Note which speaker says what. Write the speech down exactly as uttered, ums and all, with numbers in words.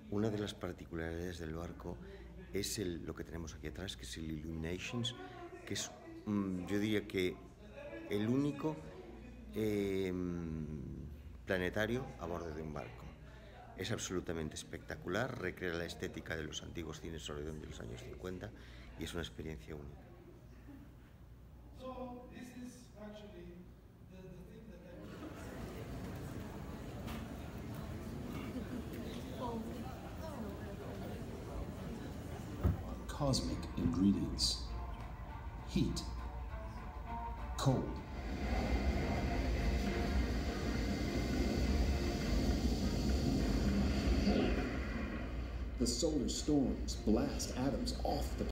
Speaker 1: Una de las particularidades del barco es el, lo que tenemos aquí atrás, que es el Illuminations, que es, mm, yo diría que el único eh, planetario a bordo de un barco. Es absolutamente espectacular, recrea la estética de los antiguos cines Oregon de los años cincuenta y es una experiencia única.
Speaker 2: So this is actually the, the thing that
Speaker 3: I Cosmic ingredients. Heat. Cold. The solar storms blast atoms off the